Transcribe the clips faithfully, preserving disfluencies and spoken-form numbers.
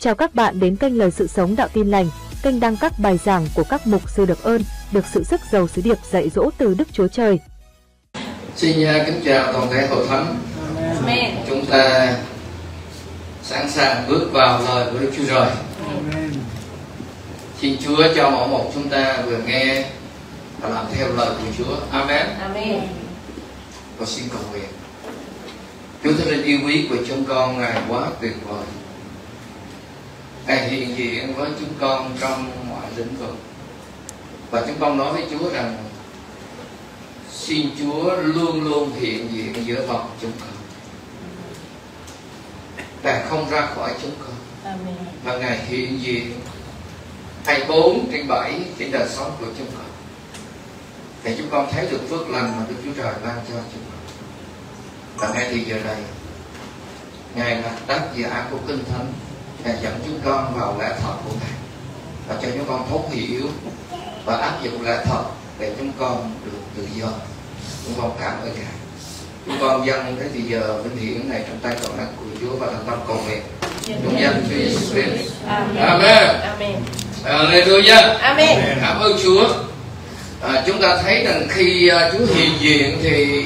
Chào các bạn đến kênh Lời Sự Sống Đạo Tin Lành, kênh đăng các bài giảng của các mục sư được ơn, được sự sức giàu sứ điệp dạy dỗ từ Đức Chúa Trời. Xin kính chào toàn thể hội thánh. Amen. Chúng ta sẵn sàng bước vào lời của Đức Chúa Trời. Amen. Xin Chúa cho mỗi một chúng ta vừa nghe và làm theo lời của Chúa. Amen. Amen. Con xin cầu nguyện. Chúa Thánh Linh yêu quý của chúng con, Ngài quá tuyệt vời. Ngài hiện diện với chúng con trong mọi lĩnh vực. Và chúng con nói với Chúa rằng xin Chúa luôn luôn hiện diện giữa vòng chúng con. Ngài không ra khỏi chúng con. Amen. Và Ngài hiện diện hai mươi bốn trên bảy trên đời sống của chúng con. Để chúng con thấy được phước lành mà Đức Chúa Trời ban cho chúng con. Và ngay từ giờ này, Ngài là tác giả của Kinh Thánh, Ngài dẫn chúng con vào lẽ thật của Ngài và cho chúng con thấu hiểu và áp dụng lẽ thật để chúng con được tự do. Chúng con cảm ơn Ngài. Chúng con dâng cái thì giờ vinh hiển này trong tay cộng đắc của Chúa và thành tâm cầu nguyện trong danh Chúa Giêsu Christ. Amen. Amen. Hallelujah. Amen. Cảm ơn Chúa. À, chúng ta thấy rằng khi uh, Chúa hiện diện thì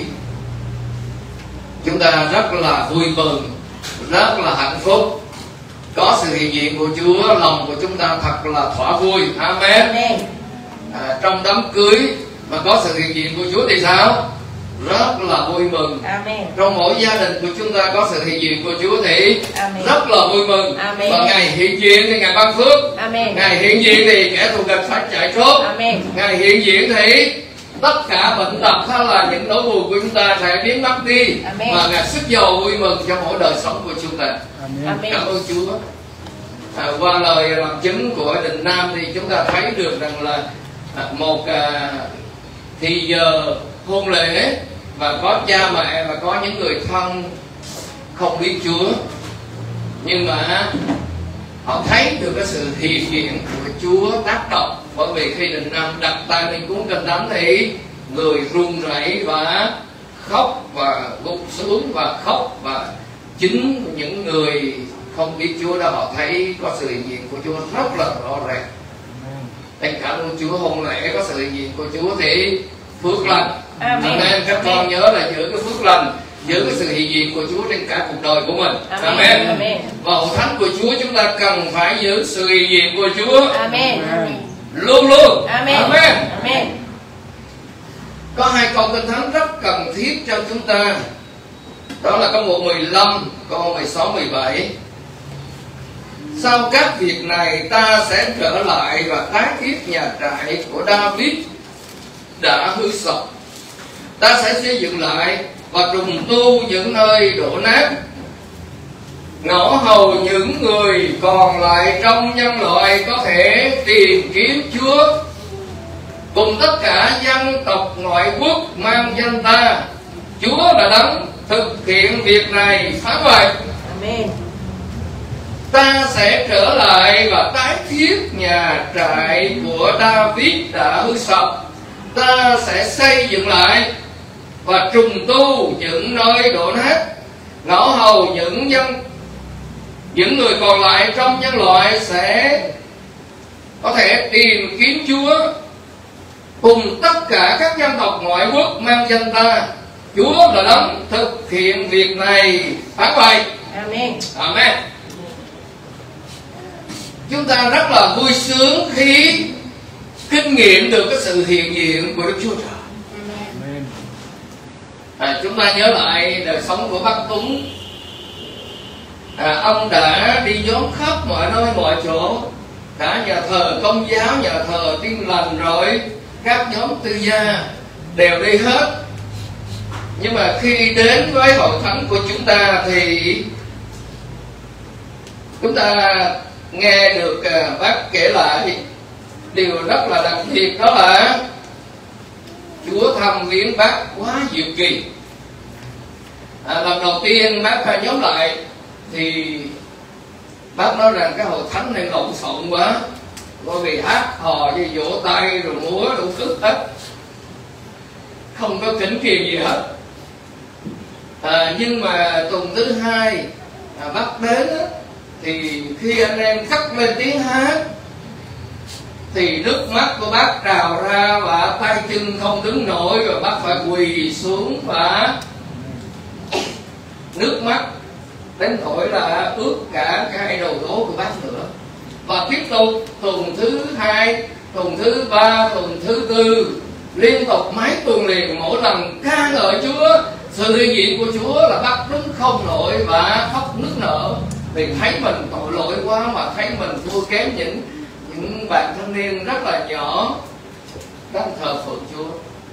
chúng ta rất là vui mừng, rất là hạnh phúc. Có sự hiện diện của Chúa, lòng của chúng ta thật là thỏa vui. Amen. Amen. À, trong đám cưới mà có sự hiện diện của Chúa thì sao? Rất là vui mừng. Amen. Trong mỗi gia đình của chúng ta có sự hiện diện của Chúa thì Amen. rất là vui mừng. Amen. Và Ngài hiện diện thì Ngài ban phước. Amen. Ngài hiện diện thì kẻ thù địch phải chạy trốn. Amen. Ngài hiện diện thì tất cả bệnh tật hay là những nỗi buồn của chúng ta sẽ biến mất đi. Amen. Và Ngài sức giàu vui mừng trong mỗi đời sống của chúng ta. Amen. Cảm ơn Chúa. À, qua lời làm chứng của Đình Nam thì chúng ta thấy được rằng là à, một à, thì giờ hôn lễ và có cha mẹ và có những người thân không biết Chúa, nhưng mà họ thấy được cái sự hiện diện của Chúa tác động. Bởi vì khi Đình Nam đặt tay lên cuốn Kinh Thánh thì người run rẩy và khóc và gục xuống và khóc, và chính những người không biết Chúa đó họ thấy có sự hiện diện của Chúa rất là rõ ràng. Nên cảm ơn Chúa, hôn lễ có sự hiện diện của Chúa thì phước lành. Amen. Nên các con nhớ là giữ cái phước lành, giữ cái sự hiện diện của Chúa trên cả cuộc đời của mình. Amen. Amen. Amen. Và hội thánh của Chúa chúng ta cần phải giữ sự hiện diện của Chúa. Amen. Luôn luôn. Amen. Amen. Amen. Có hai câu Kinh Thánh rất cần thiết cho chúng ta. Đó là câu mười lăm, câu mười sáu, mười bảy. Sau các việc này ta sẽ trở lại và tái thiết nhà trại của David đã hư sập. Ta sẽ xây dựng lại và trùng tu những nơi đổ nát. Ngõ hầu những người còn lại trong nhân loại có thể tìm kiếm Chúa, cùng tất cả dân tộc ngoại quốc mang danh ta. Chúa đã đấng thực hiện việc này phán vậy. Amen. Ta sẽ trở lại và tái thiết nhà trại của David đã hư sập. Ta sẽ xây dựng lại và trùng tu những nơi đổ nát. Ngõ hầu những dân những người còn lại trong nhân loại sẽ có thể tìm kiếm Chúa, cùng tất cả các dân tộc ngoại quốc mang danh ta. Chúa là đấng thực hiện việc này phán vậy. Amen. Amen. Chúng ta rất là vui sướng khi kinh nghiệm được cái sự hiện diện của Đức Chúa Trời. Amen. À, chúng ta nhớ lại đời sống của bác Tuấn. À, ông đã đi nhóm khắp mọi nơi mọi chỗ, cả nhà thờ Công giáo, nhà thờ Tin Lành, rồi các nhóm tư gia đều đi hết. Nhưng mà khi đến với hội thánh của chúng ta thì chúng ta nghe được à, bác kể lại điều rất là đặc biệt, đó là Chúa thăm viếng bác quá diệu kỳ. À, lần đầu tiên bác phải nhóm lại thì bác nói rằng cái hội thánh này lộn xộn quá, bởi vì hát hò với vỗ tay rồi múa đủ thứ hết, không có kính kiền gì hết. À, nhưng mà tuần thứ hai à, bác đến á, thì khi anh em cất lên tiếng hát thì nước mắt của bác trào ra và tay chân không đứng nổi, rồi bác phải quỳ xuống và nước mắt đến nỗi là ướt cả cái đầu gối của bác nữa. Và tiếp tục tuần thứ hai, tuần thứ ba, tuần thứ tư, liên tục mấy tuần liền, mỗi lần ca ngợi Chúa, sự hiện diện của Chúa là bác đứng không nổi và khóc nức nở, vì thấy mình tội lỗi quá mà thấy mình thua kém những những bạn thanh niên rất là nhỏ đang thờ phượng Chúa.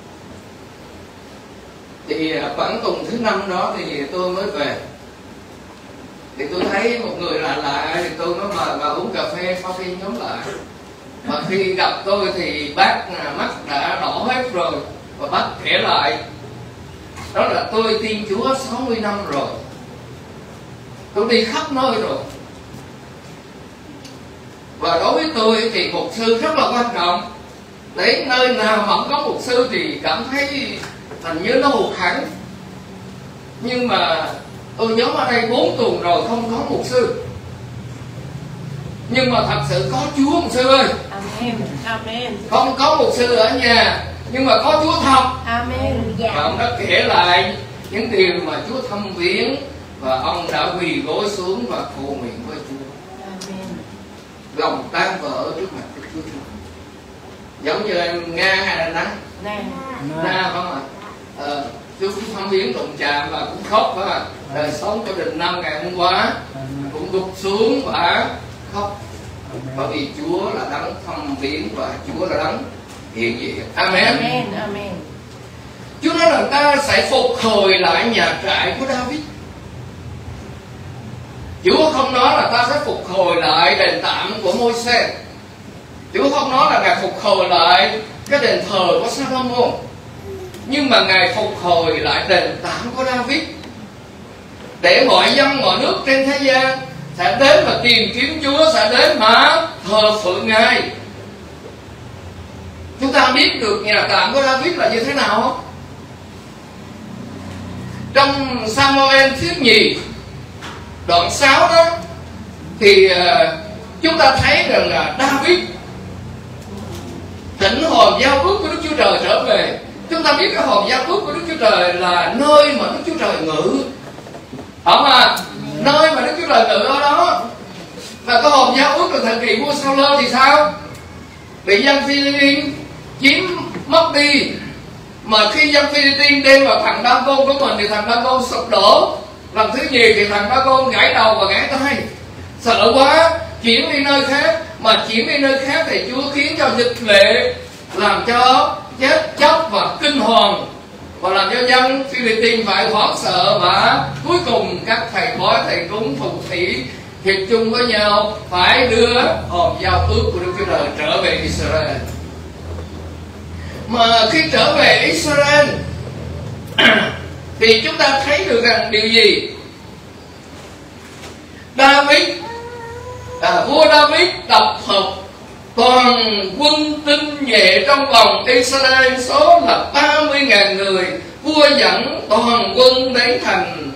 Thì khoảng tuần thứ năm đó thì tôi mới về, thì tôi thấy một người lạ lạ thì tôi mới mời vào uống cà phê sau khi nhóm lại. Và khi gặp tôi thì bác mắt đã đỏ hết rồi, và bác kể lại đó là tôi tin Chúa sáu mươi năm rồi, tôi đi khắp nơi rồi, và đối với tôi thì mục sư rất là quan trọng. Đến nơi nào mà không có mục sư thì cảm thấy hình như nó hụt hẫng. Nhưng mà tôi nhóm ở đây bốn tuần rồi không có mục sư, nhưng mà thật sự có Chúa mục sư ơi. Amen. Amen. Không có mục sư ở nhà, nhưng mà có Chúa thật. Amen. Và ông đã kể lại những điều mà Chúa thăm viếng, và ông đã quỳ gối xuống và cầu nguyện với Chúa. Amen. Lòng tan vỡ trước mặt Đức Chúa Trời. Giống như em Nga hay là Nắng? Nè. Na phải không ạ? Ờ, Chúa cũng thăm viếng đụng chạm và cũng khóc phải không ạ? Đời sống của Đình Nam ngày hôm qua cũng gục xuống và khóc, bởi vì Chúa là đấng thăm viếng và Chúa là đấng hiện diện. Amen. Amen. Amen. Chúa nói rằng ta sẽ phục hồi lại nhà trại của David. Chúa không nói là ta sẽ phục hồi lại đền tạm của Môi-se. Chúa không nói là Ngài phục hồi lại cái đền thờ của Salomon, nhưng mà Ngài phục hồi lại đền tạm của David, để mọi dân mọi nước trên thế gian sẽ đến mà tìm kiếm Chúa, sẽ đến mà thờ phượng Ngài. Chúng ta biết được nhà tạm của David là như thế nào không? Trong Samuel thứ nhì đoạn sáu đó thì uh, chúng ta thấy rằng là David thỉnh hòm giao ước của Đức Chúa Trời trở về. Chúng ta biết cái hòm giao ước của Đức Chúa Trời là nơi mà Đức Chúa Trời ngự, không à? Nơi mà Đức Chúa Trời ngự ở đó. Và cái hòm giao ước là thời kỳ vua Sa-lơ thì sao? Bị dân Phi-li-tin chiếm mất đi. Mà khi dân Phi-li-tin đem vào thằng Đa-gôn của mình thì thằng Đa-gôn sụp đổ. Lần thứ nhì thì thằng Đa-gôn gãy đầu và gãy tay. Sợ quá, chuyển đi nơi khác. Mà chuyển đi nơi khác thì Chúa khiến cho dịch lệ, làm cho chết chóc và kinh hoàng, và làm cho dân Phi-li-tin phải hoảng sợ. Và cuối cùng các thầy bói, thầy cúng, phù thủy hiệp chung với nhau phải đưa hòm giao ước của Đức Chúa Trời trở về Israel. Mà khi trở về Israel thì chúng ta thấy được rằng điều gì? David, à, vua David tập hợp toàn quân tinh nhuệ trong vòng Israel, số là ba mươi nghìn người. Vua dẫn toàn quân đến thành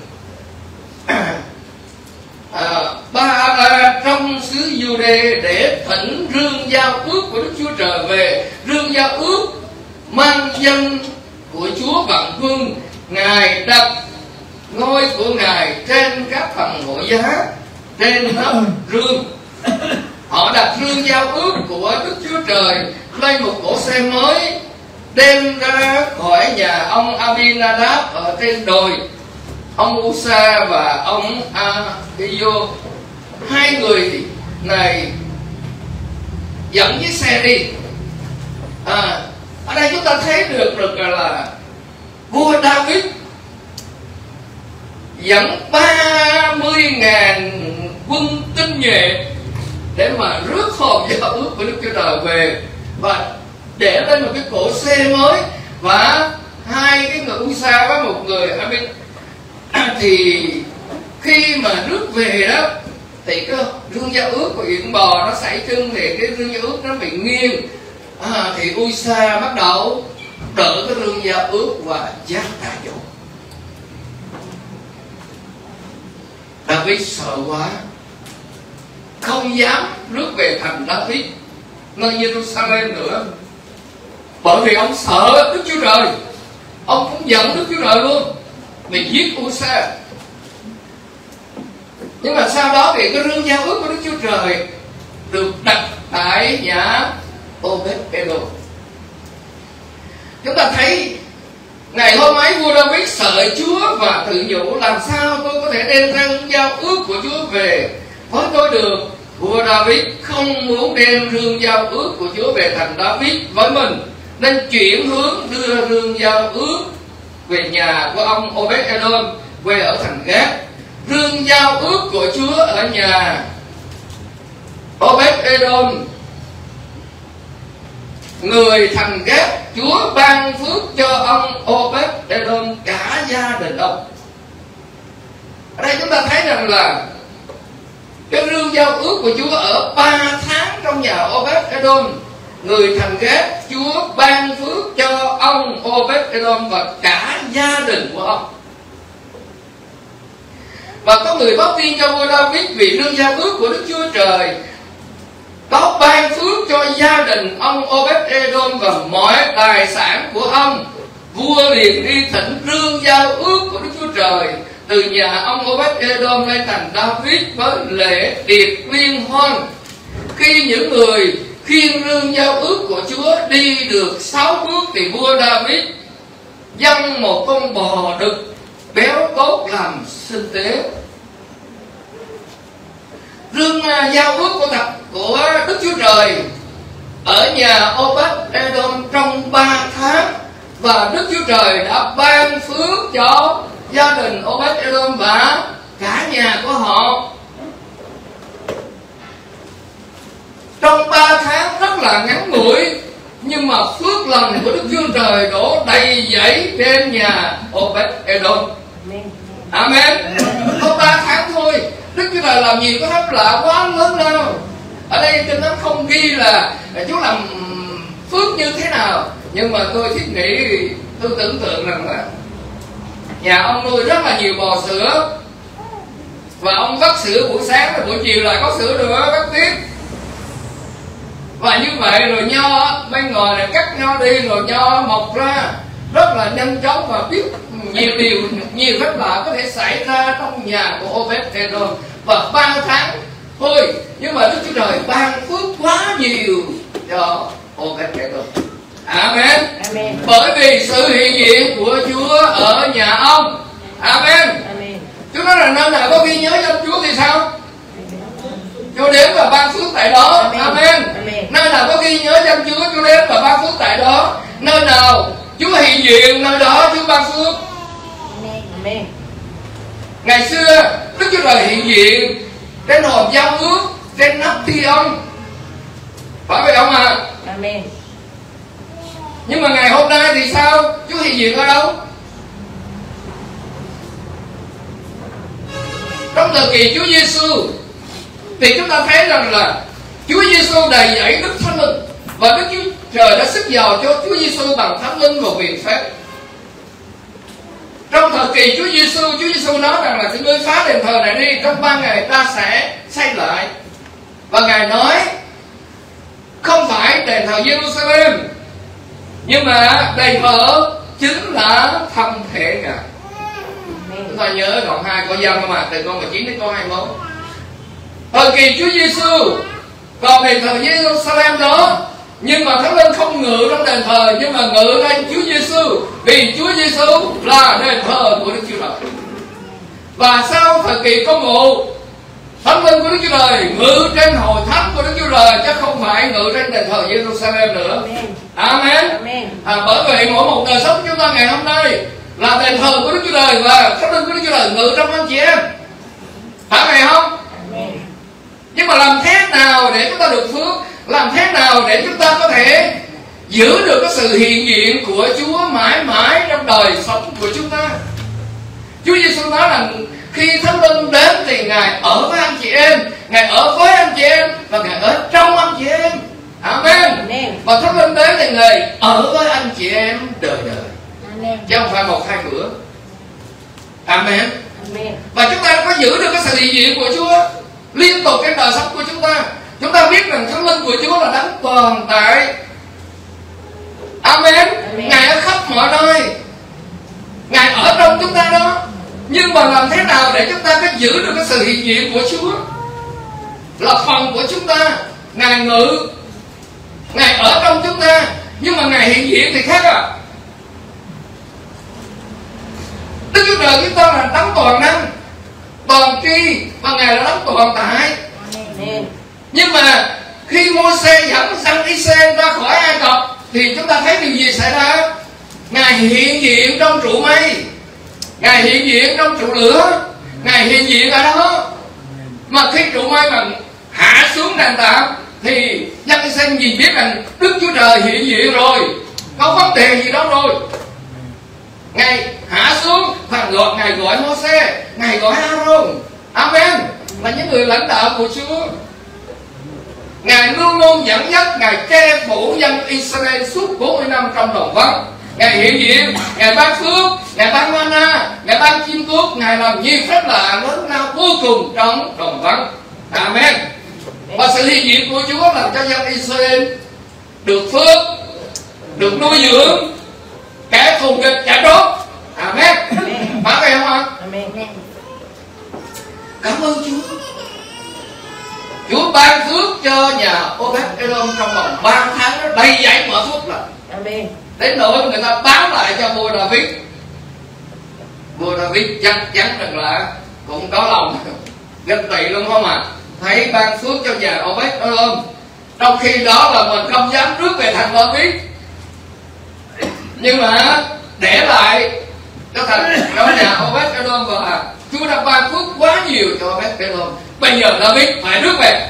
à, Ba La trong xứ Giu-đê để thỉnh rương giao ước của Đức Chúa Trời về. Rương giao ước mang danh của Chúa Vạn Quân. Ngài đặt ngôi của Ngài trên các phần hội giá, trên nắp rương. Họ đặt rương giao ước của Đức Chúa Trời lên một cỗ xe mới, đem ra khỏi nhà ông Abinadab ở trên đồi. Ông Usa và ông Ahio, hai người này dẫn chiếc xe đi. À, ở đây chúng ta thấy được được là, là vua David dẫn ba mươi nghìn quân tinh nhuệ để mà rước hòm giao ước của Đức Chúa Trời về, và để lên một cái cỗ xe mới. Và hai cái người Usa với một người Abin thì khi mà rước về đó thì cái rương giao ước của yển bò nó sảy chân, thì cái rương giao ước nó bị nghiêng. À, thì Usa bắt đầu đỡ cái rương giao ước và giáp tại chỗ. David sợ quá, không dám rước về thành David, nơi Jerusalem nữa, bởi vì ông sợ Đức Chúa Trời. Ông cũng giận Đức Chúa Trời luôn vì giết U-sa. Nhưng mà sau đó thì cái rương giao ước của Đức Chúa Trời được đặt tại nhà Obed-Edom. Chúng ta thấy ngày hôm ấy vua David sợ Chúa và tự nhủ: làm sao tôi có thể đem rương giao ước của Chúa về với tôi được. Vua David không muốn đem rương giao ước của Chúa về thành David với mình, nên chuyển hướng đưa rương giao ước về nhà của ông Obed-Edom quê ở thành Gát. Rương giao ước của Chúa ở nhà Obed-Edom, người thành Gát, Chúa ban phước cho ông Obed-Edom cả gia đình ông. Ở đây chúng ta thấy rằng là cái rương giao ước của Chúa ở ba tháng trong nhà Obed-Edom, người thành Gát, Chúa ban phước cho ông Obed-Edom và cả gia đình của ông. Và có người báo tin cho vua David vì rương giao ước của Đức Chúa Trời có ban phước cho gia đình ông Obed-Edom và mọi tài sản của ông. Vua liền đi thỉnh rương giao ước của Đức Chúa Trời từ nhà ông Obed-Edom lên thành David với lễ tiệc liên hoan. Khi những người khiêng rương giao ước của Chúa đi được sáu bước thì vua David dâng một con bò đực béo tốt làm sinh tế. Rương giao ước của thật của Đức Chúa Trời ở nhà Obed-Edom trong ba tháng, và Đức Chúa Trời đã ban phước cho gia đình Obed-Edom và cả nhà của họ. Trong ba tháng rất là ngắn ngủi, nhưng mà phước lành của Đức Chúa Trời đổ đầy dẫy trên nhà Obed-Edom. Amen. Có ba tháng thôi, Đức Chúa Trời làm gì có phép lạ quá lớn đâu. Ở đây Kinh Thánh không ghi là Chúa làm phước như thế nào, nhưng mà tôi thiết nghĩ, tôi tưởng tượng rằng là nhà ông nuôi rất là nhiều bò sữa, và ông vắt sữa buổi sáng và buổi chiều lại có sữa nữa vắt tiếp. Và như vậy rồi nho bên ngoài này cắt nho đi rồi nho mọc ra rất là nhanh chóng, và biết nhiều điều, nhiều phép lạ có thể xảy ra trong nhà của Obed-Edom. Và ba tháng thôi, nhưng mà Đức Chúa Trời ban phước quá nhiều cho Obed-Edom. Amen. Amen. Bởi vì sự hiện diện của Chúa ở nhà ông. Amen. Amen. Chúa nói là nơi nào có ghi nhớ danh Chúa thì sao? Chúa đến và ban phước tại đó. Amen. Amen. Amen. Nơi nào có ghi nhớ danh Chúa, Chúa đến và ban phước tại đó. Nơi nào Chúa hiện diện, nơi đó Chúa ban phước. Amen. Ngày xưa Đức Chúa Trời hiện diện trên hòm giao ước, trên nắp thi ông, phải vậy không ạ? À? Amen. Nhưng mà ngày hôm nay thì sao? Chúa hiện diện ở đâu? Trong thời kỳ Chúa Giêsu thì chúng ta thấy rằng là Chúa Giêsu đầy dẫy Đức Thánh Linh, và Đức Chúa Trời đã sức giàu cho Chúa Giêsu bằng Thánh Linh và quyền phép. Trong thời kỳ Chúa Giêsu, Chúa Giêsu nói rằng là ngươi phá đền thờ này đi, trong ba ngày ta sẽ xây lại. Và Ngài nói không phải đền thờ Jerusalem, nhưng mà đền thờ chính là thân thể Ngài. Chúng ta nhớ đoạn hai câu Giăng không ạ? Từ câu mười chín đến câu hai mươi mốt. Thời kỳ Chúa Giêsu còn đền thờ Jerusalem đó, nhưng mà Thánh Linh không ngự trong đền thờ, nhưng mà ngự lên Chúa Giêsu, vì Chúa Giêsu là đền thờ của Đức Chúa Trời. Và sau thời kỳ công vụ, Thánh Linh của Đức Chúa Trời ngự trên hội thánh của Đức Chúa Trời, chứ không phải ngự trên đền thờ Jerusalem nữa. Amen. Amen. À, bởi vậy mỗi một đời sống của chúng ta ngày hôm nay là đền thờ của Đức Chúa Trời, và Thánh Linh của Đức Chúa Trời ngự trong anh chị em. Phải vậy không? Amen. Nhưng mà làm thế nào để chúng ta được phước? Làm thế nào để chúng ta có thể giữ được cái sự hiện diện của Chúa mãi mãi trong đời sống của chúng ta? Chúa Giêsu nói rằng khi Thánh Linh đến thì Ngài ở với anh chị em, Ngài ở với anh chị em, và Ngài ở trong anh chị em. Amen. Amen. Và Thánh Linh đến thì Ngài ở với anh chị em đời đời, Amen. chứ không phải một hai bữa. Amen. Amen. Và chúng ta có giữ được cái sự hiện diện của Chúa. liên tục trên đời sống của chúng ta. Chúng ta biết rằng Thánh Linh của Chúa là đấng tồn tại. Amen. Amen. Ngài ở khắp mọi nơi, Ngài ở trong chúng ta đó. Nhưng mà làm thế nào để chúng ta có giữ được cái sự hiện diện của Chúa là phần của chúng ta. Ngài ngự, Ngài ở trong chúng ta, nhưng mà Ngài hiện diện thì khác à. Đức Chúa Trời chúng ta là đấng toàn năng, toàn tri, và Ngài là đấng toàn tại. Amen. Nhưng mà khi Môi-se dẫn dân Israel ra khỏi Ai Cập thì chúng ta thấy điều gì xảy ra? Ngài hiện diện trong trụ mây, Ngài hiện diện trong trụ lửa, Ngài hiện diện ở đó. Mà khi trụ mây mà hạ xuống đàn tạm thì dân Israel nhìn biết rằng Đức Chúa Trời hiện diện rồi, có vấn đề gì đó rồi. Ngài hạ xuống và gọi, Ngài gọi Môi-se, Ngài gọi Aaron. Amen. Là những người lãnh đạo của Chúa. Ngài luôn luôn dẫn dắt, Ngài che phủ dân Israel suốt bốn mươi năm trong đồng vắng. Ngài hiện diện, Ngài ban phước, Ngài ban mana, Ngài ban chim cút, Ngài làm nhiều phép lạ lớn lao vô cùng trong đồng vắng. Amen. Và sự hiện diện của Chúa làm cho dân Israel được phước, được nuôi dưỡng, kẻ thù địch chạy trốn. Amen. Phải vậy không ạ? Amen. Cảm ơn Chúa. Chúa ban phước cho nhà Obed-Edom trong vòng ba tháng nó đầy dẫy mở phước là. Amen. Đến nỗi người ta báo lại cho vua David. Vua David chắc chắn rằng là cũng có lòng ganh tị luôn không ạ? À? Thấy ban phước cho nhà Obed-Edom, trong khi đó là mình không dám rước về thành David, nhưng mà để lại cho thành cho nhà Obed-Edom, và Chúa đã ban phước quá nhiều cho Obed-Edom. Bây giờ David phải rước về.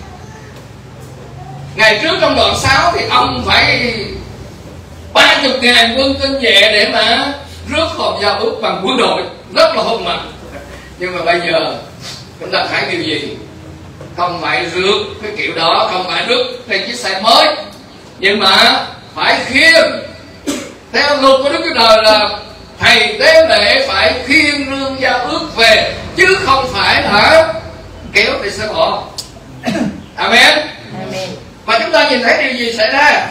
Ngày trước trong đoạn sáu thì ông phải ba chục ngàn quân tinh nhuệ để mà rước hòm giao ước bằng quân đội rất là hùng mạnh. Nhưng mà bây giờ chúng ta thấy điều gì? Không phải rước cái kiểu đó, không phải rước trên chiếc xe mới, nhưng mà phải khiêng. Theo luật của Đức Chúa Trời là thầy tế lễ phải khiêng rương giao ước về, chứ không phải là kéo trên xe bò. Amen. Amen. Và chúng ta nhìn thấy điều gì xảy ra?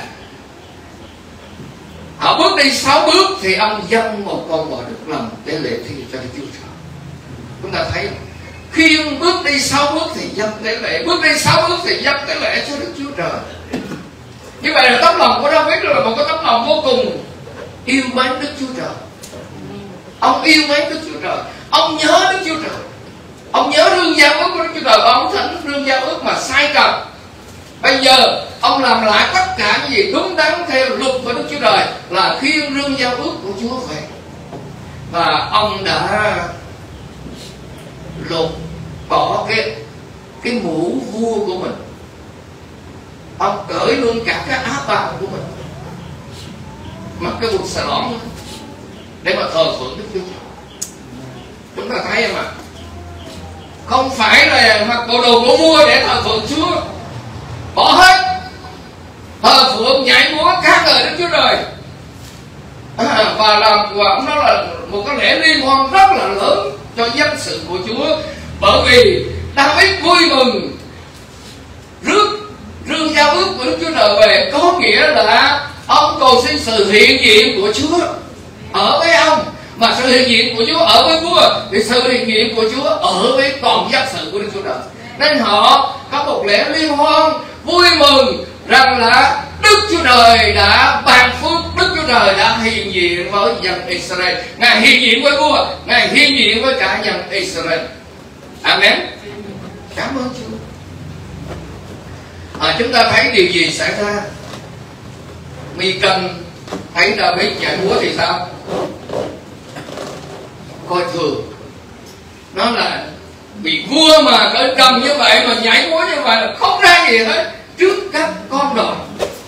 Họ bước đi sáu bước thì ông dâng một con bò được làm tế lễ thì cho Đức Chúa Trời. Chúng ta thấy khiêng bước đi sáu bước thì dâng tế lễ, bước đi sáu bước thì dâng tế lễ cho Đức Chúa Trời. Như vậy là tấm lòng của David là một cái tấm lòng vô cùng yêu mến Đức Chúa Trời. Ông yêu mến Đức Chúa Trời, ông nhớ Đức Chúa Trời, ông nhớ rương giao ước của Đức Chúa Trời, và ông thỉnh rương giao ước mà sai cầm. Bây giờ ông làm lại tất cả những gì đúng đắn theo luật của Đức Chúa Trời, là khiêng rương giao ước của Chúa về. Và ông đã lột bỏ cái cái mũ vua của mình, ông cởi luôn cả cái áo bào của mình, mặc cái quần xà lõn để mà thờ phượng Đức Chúa Trời. Chúng ta thấy không ạ? Không phải là mặc bộ đồ của vua để thờ phượng Chúa, bỏ hết, thờ phượng nhảy múa ca ngợi Đức Chúa Trời, à, và làm và ông nói là một cái lễ liên hoan rất là lớn cho danh sự của Chúa, bởi vì David vui mừng rước rương giao ước của Đức Chúa Trời về, có nghĩa là ông cầu xin sự hiện diện của Chúa ở với ông, mà sự hiện diện của Chúa ở với vua thì sự hiện diện của Chúa ở với toàn dân sự của Đức Chúa Trời. Nên họ có một lễ liên hoan vui mừng rằng là Đức Chúa Trời đã ban phước, Đức Chúa Trời đã hiện diện với dân Israel, Ngài hiện diện với vua, Ngài hiện diện với cả dân Israel. Amen. Cảm ơn Chúa. À, chúng ta thấy điều gì xảy ra? Mi-cân thấy David nhảy múa thì sao? Coi thường. Nó là bị vua mà cỡ trầm như vậy, mà nhảy múa như vậy là không ra gì hết trước các con đòn.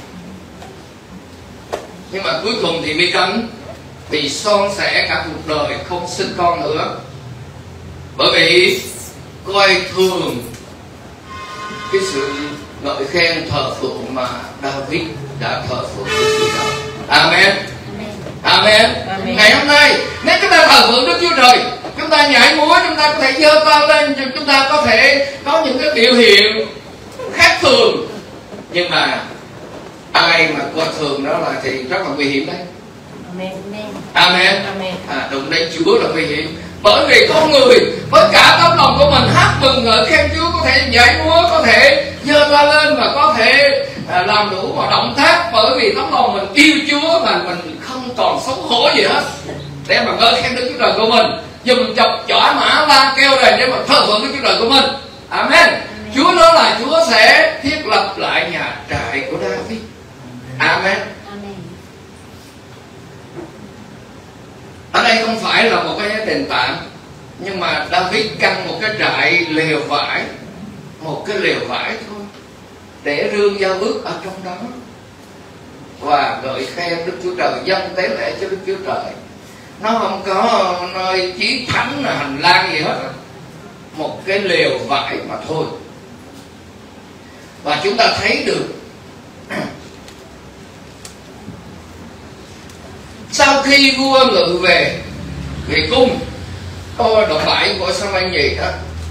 Nhưng mà cuối cùng thì Mi-cân vì son sẻ cả cuộc đời không sinh con nữa, bởi vì coi thường cái sự ngợi khen thờ phượng mà David đã thờ phượng Đức Chúa Trời. Amen. Amen. Amen. Ngày hôm nay nếu chúng ta thờ phượng Đức Chúa Trời, chúng ta nhảy múa, chúng ta có thể giơ tay lên, chúng ta có thể có những cái biểu hiện khác thường, nhưng mà ai mà coi thường đó là thì rất là nguy hiểm đấy. Amen. Amen. Amen. À, đụng đến Chúa là nguy hiểm, bởi vì con người với cả tấm lòng của mình hát mừng ngợi khen Chúa, có thể nhảy múa, có thể giơ tay lên và có thể à, làm đủ mọi động tác, bởi vì tấm lòng mình yêu Chúa mà mình không còn xấu hổ gì hết để mà ngợi khen Đức Chúa Trời của mình, dùng chọc chỏ mã la kêu rồi để mà thờ phượng Đức Chúa Trời của mình. Amen. Amen. Chúa nói là Chúa sẽ thiết lập lại nhà trại của David. Amen. Amen. Ở đây không phải là một cái đền tạm, nhưng mà David căn một cái trại lều vải, một cái lều vải thôi, để rương giao ước ở trong đó và ngợi khen Đức Chúa Trời, dâng tế lễ cho Đức Chúa Trời. Nó không có nơi chí thánh là hành lang gì hết, một cái lều vải mà thôi. Và chúng ta thấy được sau khi vua ngự về về cung, tôi đoạn bảy của Sa-mu-el nhì đó,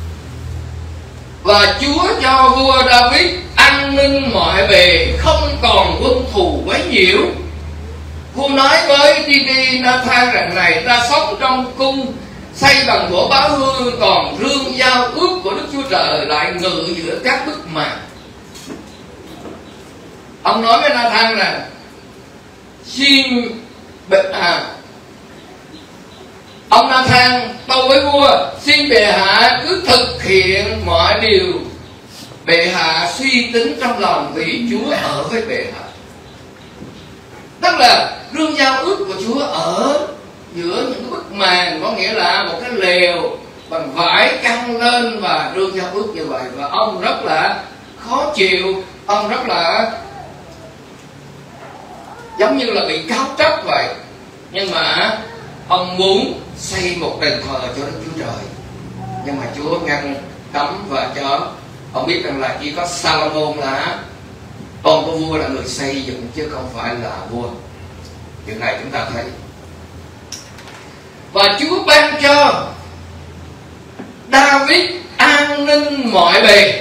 và Chúa cho vua David an ninh mọi bề, không còn quân thù quấy nhiễu. Vua nói với Đi-đi Na-than rằng này, ta sống trong cung xây bằng gỗ báo hương, còn rương giao ước của Đức Chúa Trời lại ngự giữa các bức màn. Ông nói với Na-than rằng xin à, ông Na-than tâu với vua, xin bệ hạ cứ thực hiện mọi điều bệ hạ suy tính trong lòng, vì Chúa ở với bệ hạ. Tức là rương giao ước của Chúa ở giữa những bức màn, có nghĩa là một cái lều bằng vải căng lên và rương giao ước như vậy. Và ông rất là khó chịu, ông rất là giống như là bị cáo trách vậy, nhưng mà ông muốn xây một đền thờ cho Đức Chúa Trời, nhưng mà Chúa ngăn cấm và cho ông biết rằng là chỉ có Sa-lô-môn là con của vua là người xây dựng chứ không phải là vua. Điều này chúng ta thấy. Và Chúa ban cho David an ninh mọi bề.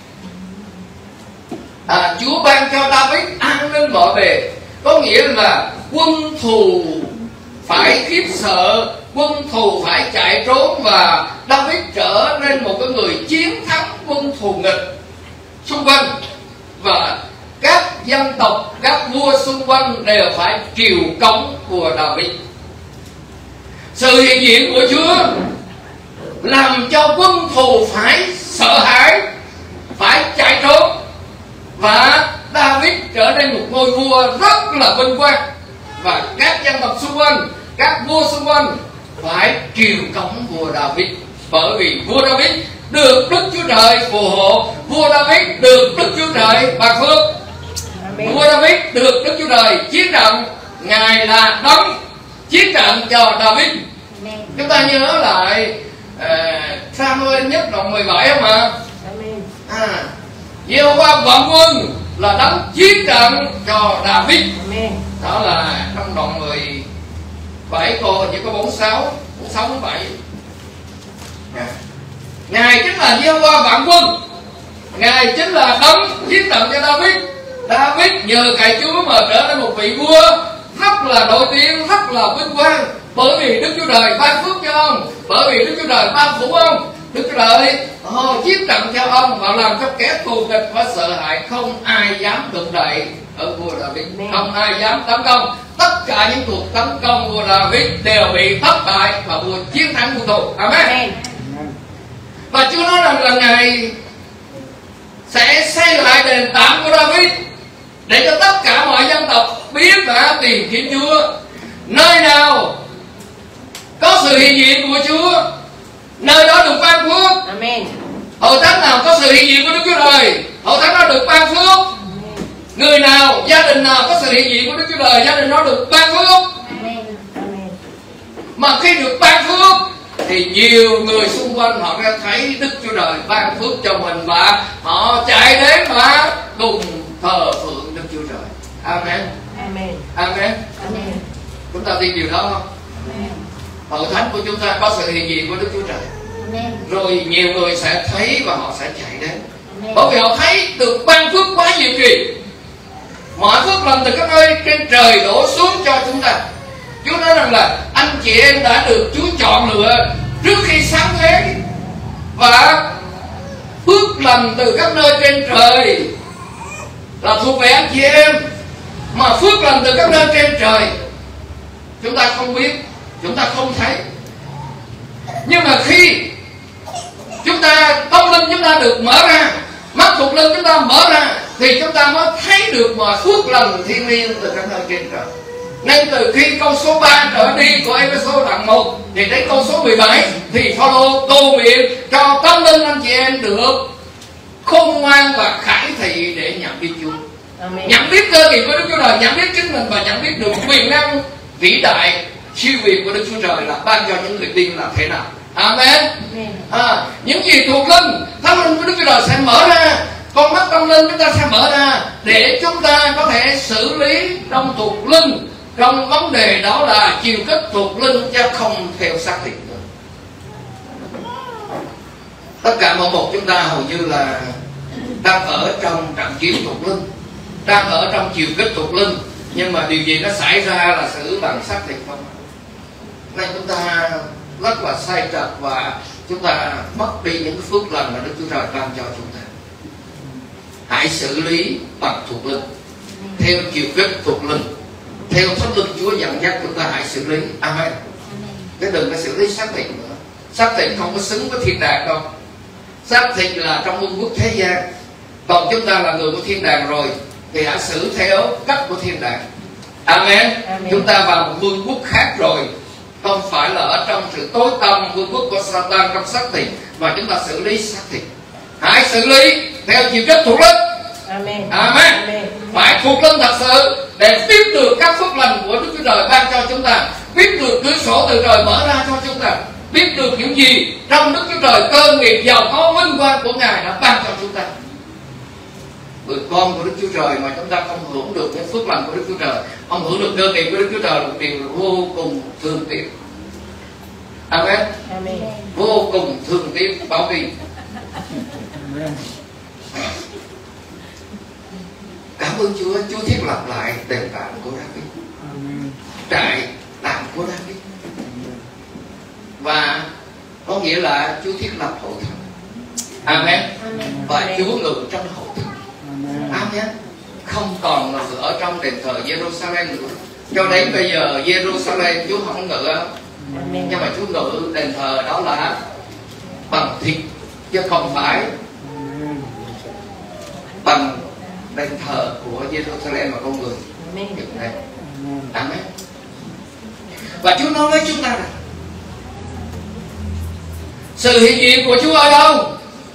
À, Chúa ban cho David an ninh mọi bề, có nghĩa là quân thù phải khiếp sợ, quân thù phải chạy trốn, và David trở nên một cái người chiến thắng quân thù nghịch xung quanh, và các dân tộc, các vua xung quanh đều phải triều cống vua David. Sự hiện diện của Chúa làm cho quân thù phải sợ hãi, phải chạy trốn, và David trở nên một ngôi vua rất là vinh quang, và các dân tộc xung quanh, các vua xung quanh phải triều cống vua David, bởi vì vua David được Đức Chúa Trời phù hộ, vua David được Đức Chúa Trời ban phước, vua David được Đức Chúa Trời chiến trận, ngài là đấng chiến trận cho David. Chúng ta nhớ lại uh, Sa-mu-el nhất đoạn mười bảy không ạ? À, Giê-hô-va vạn quân là đấng chiến trận cho David. Đó là trong đoạn mười bảy cô chỉ có bốn sáu, bốn sáu bốn bảy. Ngài chính là Giê-hô-va vạn quân, ngài chính là đấng chiến trận cho David. David nhờ cậy Chúa mà trở nên một vị vua rất là nổi tiếng, rất là vinh quang, bởi vì Đức Chúa Trời ban phước cho ông, bởi vì Đức Chúa Trời ban phủ ông. Đức Chúa Trời oh, chiến trận cho ông và làm cho kẻ thù địch phải sợ hãi, không ai dám đụng đậy ở vua David, không ai dám tấn công. Tất cả những cuộc tấn công vua David đều bị thất bại và vua chiến thắng quân thù. Amen. Amen. Và Chúa nói rằng là ngài sẽ xây lại đền tạm của David, để cho tất cả mọi dân tộc biết và tìm kiếm Chúa. Nơi nào có sự hiện diện của Chúa, nơi đó được ban phước. Amen. Hội thánh nào có sự hiện diện của Đức Chúa Trời, hội thánh đó được ban phước. Amen. Người nào, gia đình nào có sự hiện diện của Đức Chúa Trời, gia đình đó được ban phước. Amen. Amen. Mà khi được ban phước thì nhiều người xung quanh họ đã thấy Đức Chúa Trời ban phước cho mình, và họ chạy đến mà cùng thờ phượng Đức Chúa Trời. Amen. Amen. Amen. Amen. Chúng ta tin điều đó không? Amen. hội thánh của chúng ta có sự hiện diện của Đức Chúa Trời. Amen. Rồi nhiều người sẽ thấy và họ sẽ chạy đến. Amen. Bởi vì họ thấy được ban phước quá nhiều kỳ. Mọi phước lành từ các nơi trên trời đổ xuống cho chúng ta. Chúa nói rằng là anh chị em đã được Chúa chọn lựa trước khi sáng thế, và phước lành từ các nơi trên trời là thuộc về anh chị em. Mà phước lành từ các nơi trên trời chúng ta không biết, chúng ta không thấy. Nhưng mà khi chúng ta tâm linh chúng ta được mở ra, mắt thuộc linh chúng ta mở ra, thì chúng ta mới thấy được mọi phước lành thiên liêng từ các nơi trên trời. Nên từ khi câu số ba trở đi của Ê-phê-sô đoạn một thì đến câu số mười bảy thì Phao-lô tô miệng cho tâm linh anh chị em được khôn ngoan và khải thị để nhận biết Chúa. Amen. Nhận biết cơ kỳ của Đức Chúa Trời, nhận biết chính mình và nhận biết được quyền năng vĩ đại siêu việt của Đức Chúa Trời là ban cho những người tin là thế nào. Amen. Amen. À, những gì thuộc linh, thánh linh của Đức Chúa Trời sẽ mở ra, con mắt tâm linh chúng ta sẽ mở ra để chúng ta có thể xử lý trong thuộc linh, trong vấn đề đó là chiều kích thuộc linh chứ không theo xác thịt nữa. Tất cả mỗi một chúng ta hầu như là đang ở trong trận chiến thuộc linh, đang ở trong chiều kích thuộc linh, nhưng mà điều gì nó xảy ra là xử bằng xác thịt không. Nên chúng ta rất là sai trật và chúng ta mất đi những phước lành mà Đức Chúa Trời ban cho chúng ta. Hãy xử lý bằng thuộc linh, theo chiều kích thuộc linh, theo thánh linh Chúa dẫn dắt chúng ta hãy xử lý. Amen. Chứ đừng có xử lý xác thịt nữa. Xác thịt không có xứng với thiên đàng đâu. Xác thịt là trong vương quốc thế gian, còn chúng ta là người của thiên đàng rồi thì hãy xử theo cách của thiên đàng. Amen. Amen. Chúng ta vào một vương quốc khác rồi, không phải là ở trong sự tối tăm vương quốc của Satan trong xác thịt, mà chúng ta xử lý xác thịt. Hãy xử lý theo chiều kích thuộc linh. Amen. Amen. Amen. Phải thuộc linh thật sự để biết được các phước lành của Đức Chúa Trời ban cho chúng ta, biết được cửa sổ từ trời mở ra cho chúng ta, biết được những gì trong Đức Chúa Trời cơ nghiệp giàu có vinh quang của Ngài đã ban cho chúng ta. Người con của Đức Chúa Trời mà chúng ta không hưởng được những phước lành của Đức Chúa Trời, không hưởng được cơ nghiệp của Đức Chúa Trời là một điều vô cùng thương tiếc. Amen. Amen. Vô cùng thương tiếc. Bảo vì cảm ơn Chúa, Chúa thiết lập lại đền tạm của David, trại tạm của David, và có nghĩa là Chúa thiết lập hội thánh. Amen. Và Chúa ngự trong hội thánh. Amen. Không còn là ở trong đền thờ Jerusalem nữa. Cho đến bây giờ Jerusalem Chúa không ngự, nhưng mà Chúa ngự đền thờ đó là bằng thịt chứ không phải bằng đền thờ của Jerusalem mà con người dựng nên. Amen. Và Chúa nói với chúng ta rằng sự hiện diện của Chúa ở đâu?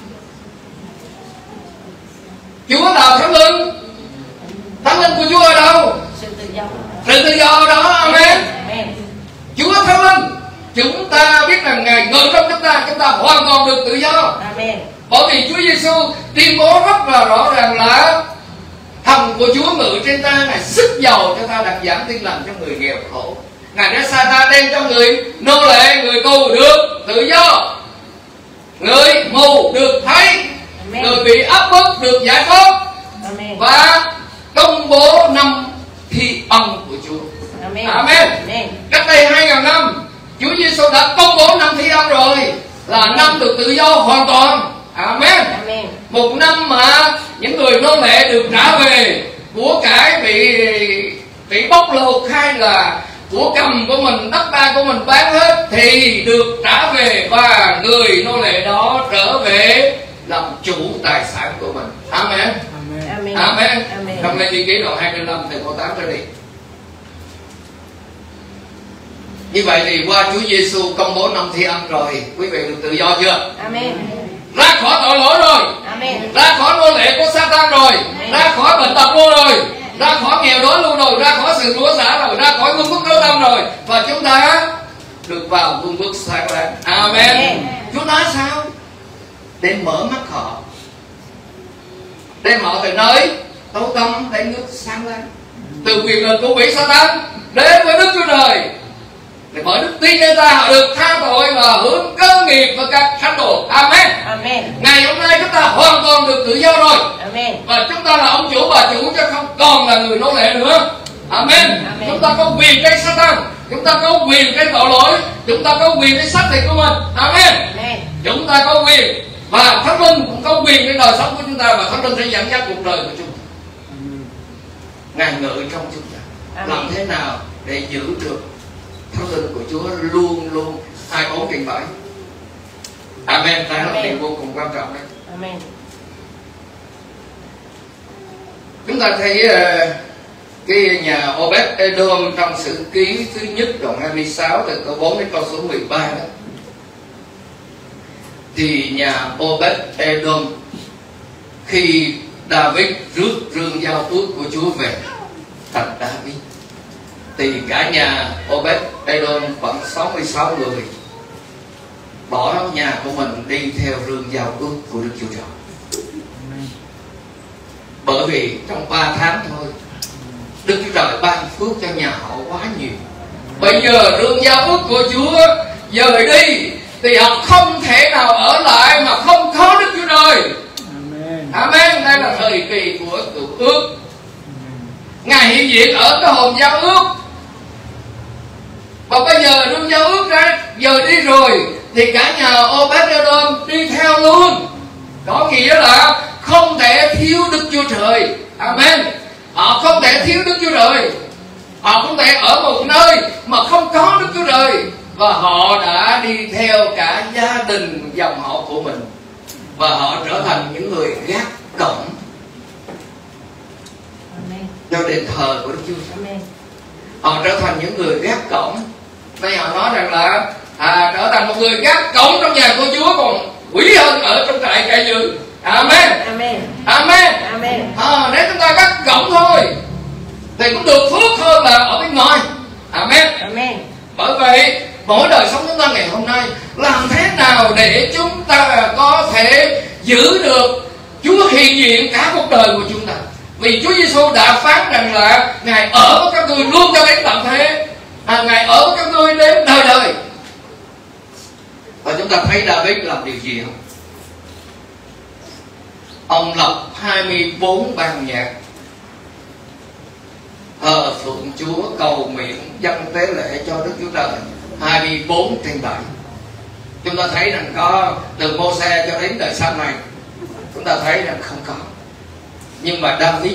Chúa là thánh linh. Thánh linh của Chúa ở đâu? Sự tự do. Sự tự do ở đó. Amen. Amen. Chúa thánh linh, chúng ta biết rằng Ngài ngự trong chúng ta, chúng ta hoàn toàn được tự do. Amen. Bởi vì Chúa Giêsu tuyên bố rất là rõ ràng là thần của Chúa ngự trên ta, Ngài sức giàu cho ta đặt giảng tin lành cho người nghèo khổ. Ngài đã sai ta đem cho người nô lệ, người tù được tự do, người mù được thấy, Amen. người bị áp bức được giải thoát, Amen. và công bố năm thi ân của Chúa. Amen. Amen. Amen. Cách đây hai ngàn năm Chúa Giêsu đã công bố năm thi ân rồi, là năm được tự do hoàn toàn. Amen. Amen. Một năm mà những người nô lệ được trả về, của cải bị bị bóc lột hay là của cầm của mình, đất đai của mình bán hết thì được trả về, và người nô lệ đó trở về làm chủ tài sản của mình. Amen. Amen. Amen. Amen. Trong Lê Vi Ký đoạn hai mươi lăm từ câu tám trở đi. Như vậy thì qua Chúa Giêsu công bố năm thi ân rồi, quý vị được tự do chưa? Amen. Ra khỏi tội lỗi rồi, Amen. ra khỏi nô lệ của Satan rồi, ra khỏi bệnh tật luôn rồi, ra khỏi nghèo đói luôn rồi, ra khỏi sự lúa xả rồi, ra khỏi vương quốc tối tăm rồi, và chúng ta được vào vương quốc sáng láng. Amen. Amen. Chúa nói sao? Để mở mắt họ, đem họ từ nơi tối tăm đến nước sáng láng, từ quyền lực của quỷ Satan đến với Đức Chúa Trời. Để bởi đức tin người ta họ được tha tội và hưởng cơ nghiệp và các thánh đồ. Amen. Amen. Ngày hôm nay chúng ta hoàn toàn được tự do rồi. Amen. Và chúng ta là ông chủ bà chủ chứ không còn là người nô lệ nữa. Amen. Amen. Chúng ta có quyền trên Satan, chúng ta có quyền trên tội lỗi, chúng ta có quyền trên xác thịt của mình. Amen. Amen. Chúng ta có quyền và Thánh Linh cũng có quyền trên đời sống của chúng ta, và Thánh Linh sẽ dẫn dắt cuộc đời của chúng ta. Ngài ngự trong chúng ta. Amen. Làm thế nào để giữ được Thánh Linh của Chúa luôn luôn hai mươi bốn trên bảy. Amen. Đó là điều vô cùng quan trọng đấy. Amen. Chúng ta thấy uh, cái nhà Obed Edom trong Sử Ký thứ nhất đoạn hai mươi sáu từ câu bốn đến câu số mười ba đó, thì nhà Obed Edom khi David rước rương giao ước của Chúa về thành David, thì cả nhà Obed Edom khoảng sáu mươi sáu người bỏ nhà của mình đi theo rương giao ước của Đức Chúa Trời. Bởi vì trong ba tháng thôi, Đức Chúa Trời ban phước cho nhà họ quá nhiều. Bây giờ rương giao ước của Chúa dời đi thì họ không thể nào ở lại mà không có Đức Chúa Trời. Amen. Amen. Đây là thời kỳ của cựu ước. Ngài hiện diện ở cái hồn giao ước. Và bây giờ rương giao ước ra dời đi rồi thì cả nhà Obed-Edom đi theo luôn. Có nghĩa là không thể thiếu Đức Chúa Trời. Amen. Họ không thể thiếu Đức Chúa Trời. Họ không thể ở một nơi mà không có Đức Chúa Trời. Và họ đã đi theo cả gia đình dòng họ của mình, và họ trở thành những người gác cổng cho đền thờ của Đức Chúa Trời. Họ trở thành những người gác cổng. Bây họ nói rằng là à, trở thành một người gác cổng trong nhà của Chúa còn quý hơn ở trong trại cai giữ. Amen. Amen. Amen. Amen. À, nếu chúng ta gác cổng thôi thì cũng được phước hơn là ở bên ngoài. Amen. Amen. Bởi vậy mỗi đời sống chúng ta ngày hôm nay làm thế nào để chúng ta có thể giữ được Chúa hiện diện cả cuộc đời của chúng ta. Vì Chúa Giêsu đã phán rằng là Ngài ở với các ngươi luôn cho đến tận thế, à, Ngài ở với các ngươi đến đời đời. Và chúng ta thấy David làm điều gì không? Ông lập hai mươi bốn ban nhạc thờ phượng Chúa, cầu nguyện, dâng tế lễ cho Đức Chúa Trời hai mươi bốn trên bảy. Chúng ta thấy rằng có từ Mô-se cho đến đời sau này, chúng ta thấy rằng không có. Nhưng mà David,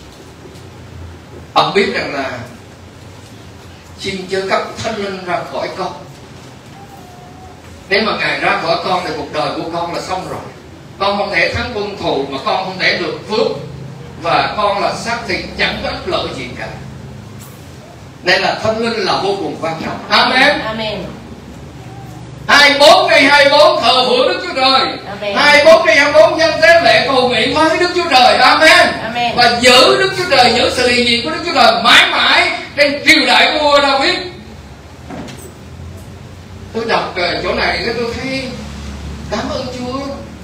ông biết rằng là xin chớ cấp Thánh Linh ra khỏi con. Nếu mà Ngài ra khỏi con thì cuộc đời của con là xong rồi. Con không thể thắng quân thù, mà con không thể được phước, và con là xác thịt chẳng có ích lợi gì cả. Nên là Thánh Linh là vô cùng quan trọng. Amen. Amen. hai mươi bốn ngày hai mươi bốn thờ phượng Đức Chúa Trời. Amen. hai mươi bốn ngày hai mươi bốn nhân tế lễ cầu nguyện với Đức Chúa Trời. Amen. Amen. Và giữ Đức Chúa Trời, giữ sự hiện diện của Đức Chúa Trời mãi mãi trên triều đại của vua David. Tôi đọc chỗ này cái tôi thấy cảm ơn Chúa.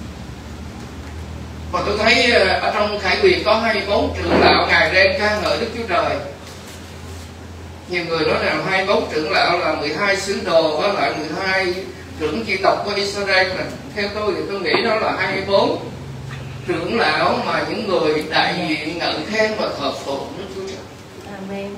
Và tôi thấy ở trong Khải Huyền có hai mươi bốn trưởng lão Ngài đem ca ngợi Đức Chúa Trời. Nhiều người nói rằng hai mươi bốn trưởng lão là mười hai sứ đồ với lại mười hai trưởng chi tộc của Israel. Theo tôi thì tôi nghĩ đó là hai mươi bốn trưởng lão mà những người đại diện ngợi khen và thờ phượng Đức Chúa Trời. Amen.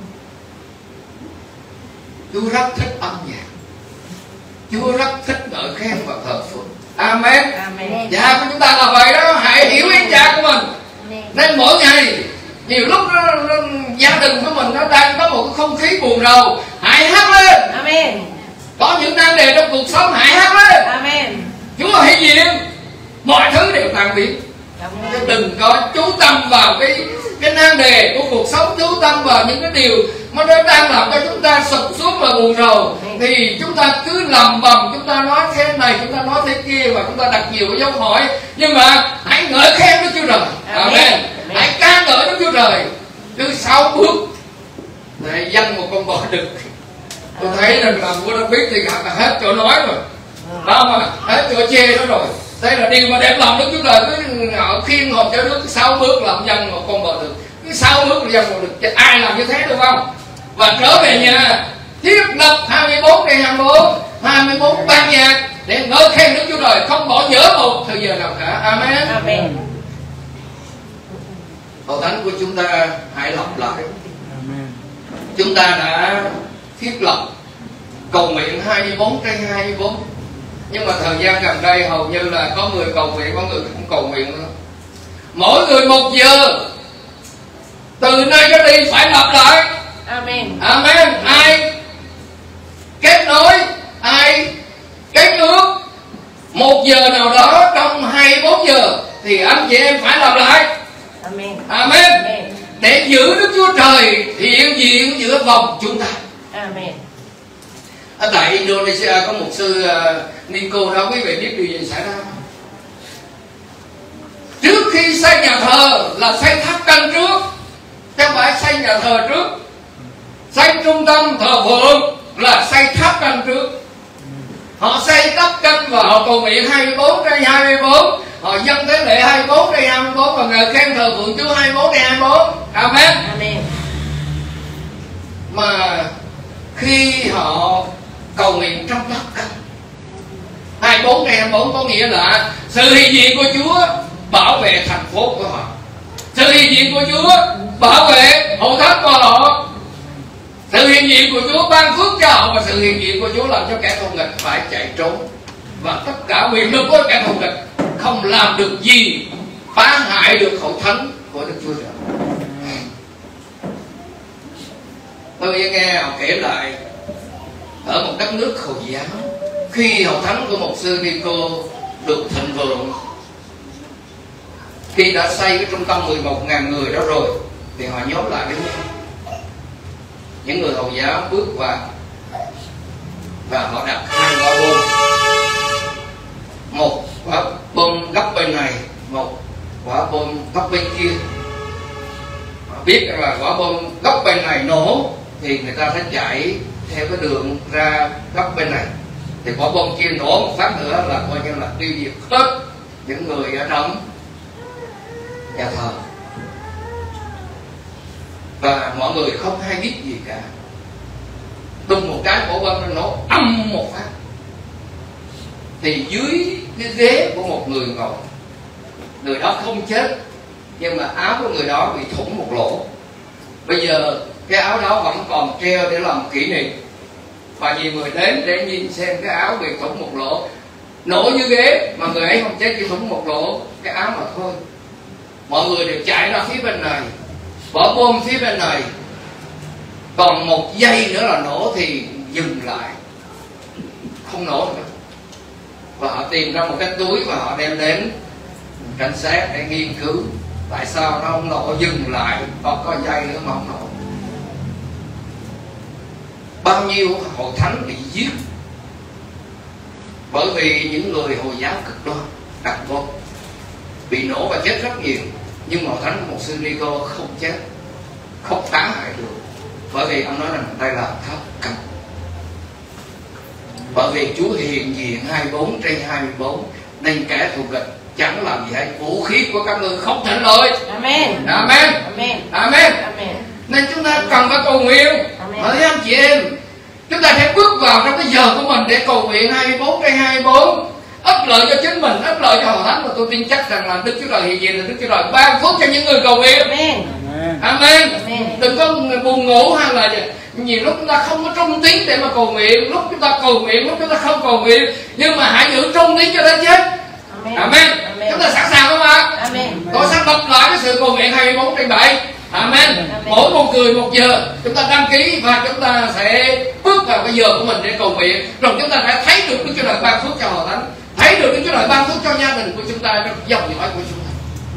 Chúa rất thích âm nhạc, Chúa rất thích ngợi khen và thờ phượng. Amen. Amen. Dạ của chúng ta là vậy đó. Hãy hiểu ý cha của mình. Amen. Nên mỗi ngày nhiều lúc nó, nó, gia đình của mình nó đang có một cái không khí buồn rầu, hãy hát lên. Amen. Có những nan đề trong cuộc sống, hãy hát lên. Amen. Chúa hiện diện, mọi thứ đều tan biến. Chứ đừng có chú tâm vào cái cái nan đề của cuộc sống, chú tâm vào những cái điều mà nó đang làm cho chúng ta sụp xuống và buồn rầu. Thì chúng ta cứ lầm bầm, chúng ta nói thế này, chúng ta nói thế kia, và chúng ta đặt nhiều cái dấu hỏi. Nhưng mà hãy ngợi khen Đức Chúa Trời. Amen. Amen. Hãy ca ngợi Đức Chúa Trời. Cứ sáu bước để dâng một con bò đực. Tôi thấy rằng là vua David thì hết chỗ nói rồi, đó mà hết chỗ chê đó rồi. Đây là điều mà đẹp lòng Đức Chúa Trời. Cứ họ khiêng hồn cho Đức sáu bước làm dâng một con bò đực, cứ sáu bước là dâng một đực. Ai làm như thế được không? Và trở về nhà thiết lập hai mươi bốn trên hai mươi bốn, hai mươi bốn ban nhạc để ngợi khen Đức Chúa Trời, không bỏ dở một thời giờ nào cả. Amen. Amen. Hội thánh của chúng ta hãy lặp lại. Chúng ta đã thiết lập cầu nguyện hai mươi bốn trên hai mươi bốn, nhưng mà thời gian gần đây hầu như là có người cầu nguyện, có người không cầu nguyện nữa. Mỗi người một giờ, từ nay trở đi phải lặp lại. Amen. Amen. Ai kết nối, ai kết ước một giờ nào đó trong hai mươi bốn giờ thì anh chị em phải lặp lại. Amen. Amen. Amen. Để giữ Đức Chúa Trời hiện diện giữa vòng chúng ta. Amen. Ở tại Indonesia có một sư uh, Nico đó, quý vị biết điều gì xảy ra không? Trước khi xây nhà thờ là xây tháp canh trước, chứ không phải xây nhà thờ trước. Xây trung tâm thờ phượng là xây tháp canh trước. Họ xây tháp canh và họ cầu nguyện hai mươi bốn trên hai mươi bốn, họ dâng tế lễ hai mươi bốn trên hai mươi bốn và ngợi khen thờ phượng Chúa hai mươi bốn trên hai mươi bốn. Amen. Amen. Mà khi họ cầu nguyện trong tháp canh hai mươi bốn trên hai mươi bốn có nghĩa là sự hiện diện của Chúa bảo vệ thành phố của họ, sự hiện diện của Chúa bảo vệ hội thánh của họ, sự hiện diện của Chúa ban phước cho họ, và sự hiện diện của Chúa làm cho kẻ thù nghịch phải chạy trốn, và tất cả quyền lực của kẻ thù nghịch không làm được gì phá hại được hội thánh của Đức Chúa Trời. Tôi nghe họ kể lại ở một đất nước Hồi giáo, khi hội thánh của một sư Nico được thịnh vượng, khi đã xây cái trung tâm mười một nghìn người đó rồi, thì họ nhóm lại với nhau. Những người Hồi giáo bước vào và họ đặt hai quả bom, một quả bom góc bên này, một quả bom góc bên kia. Họ biết là quả bom góc bên này nổ thì người ta sẽ chạy theo cái đường ra góc bên này, thì quả bom kia nổ một phát nữa là coi như là tiêu diệt hết những người ở trong nhà thờ, và mọi người không hay biết gì cả. Đùng một cái quả bom nó nổ âm một phát, thì dưới cái ghế của một người ngồi, người đó không chết nhưng mà áo của người đó bị thủng một lỗ. Bây giờ cái áo đó vẫn còn treo để làm kỷ niệm, và nhiều người đến để nhìn xem cái áo bị thủng một lỗ, nổ như ghế mà người ấy không chết, chỉ thủng một lỗ cái áo mà thôi. Mọi người đều chạy ra phía bên này, bỏ bom phía bên này, còn một giây nữa là nổ thì dừng lại, không nổ nữa. Và họ tìm ra một cái túi và họ đem đến cảnh sát để nghiên cứu tại sao nó không nổ, dừng lại, còn có giây nữa mà không nổ. Bao nhiêu hội thánh bị giết bởi vì những người Hồi giáo cực đoan đặt bom, bị nổ và chết rất nhiều, nhưng hội thánh của một sư Nico không chết, không phá hại được, bởi vì ông nói rằng đây là tháp canh. Bởi vì Chúa hiện diện hai mươi bốn trên hai mươi bốn, nên kẻ thù nghịch chẳng làm gì hết. Vũ khí của các ngươi không thành lợi. Amen. Amen. Amen. Amen. Amen. Nên chúng ta cần phải cầu nguyện. Hỡi anh chị em, chúng ta sẽ bước vào trong cái giờ của mình để cầu nguyện hai mươi bốn trên hai mươi bốn, ích lợi cho chính mình, ích lợi cho hội thánh. Và tôi tin chắc rằng là Đức Chúa Trời hiện diện là Đức Chúa Trời ban phước cho những người cầu nguyện. Amen. Amen. Amen. Đừng có buồn ngủ hay là nhiều lúc chúng ta không có trung tín để mà cầu nguyện, lúc chúng ta cầu nguyện, lúc chúng ta không cầu nguyện, nhưng mà hãy giữ trung tín cho đến chết. Amen. Amen. Amen. Chúng ta sẵn sàng không ạ? Amen. Tôi sẽ lặp lại cái sự cầu nguyện hai mươi bốn trên bảy. Amen. Amen. Mỗi một người một giờ chúng ta đăng ký và chúng ta sẽ bước vào cái giờ của mình để cầu nguyện, rồi chúng ta phải thấy được Đức Chúa Trời ban phước cho hội thánh, thấy được Đức Chúa Trời ban phước cho gia đình của chúng ta, trong dòng dõi của chúng ta.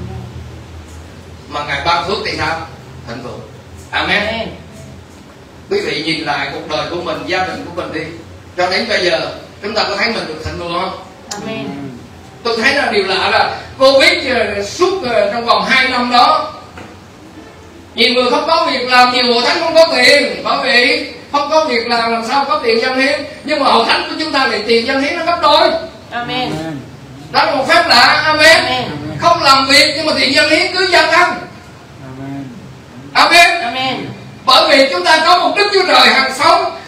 Mà Ngài ban phước thì sao? Thịnh vượng. Amen. Amen. Quý vị nhìn lại cuộc đời của mình, gia đình của mình đi, cho đến bây giờ chúng ta có thấy mình được thịnh vượng không? Amen. Tôi thấy là điều lạ là Covid suốt trong vòng hai năm đó, nhiều người không có việc làm, nhiều hội thánh không có tiền, bởi vì không có việc làm làm sao có tiền dâng hiến. Nhưng mà hội thánh của chúng ta thì tiền dâng hiến nó gấp đôi. Amen. Đó là một phép lạ. Amen. Amen. Không làm việc nhưng mà tiền dâng hiến cứ dâng ăn. Amen. Amen. Bởi vì chúng ta có một Đức Chúa Trời hàng sống,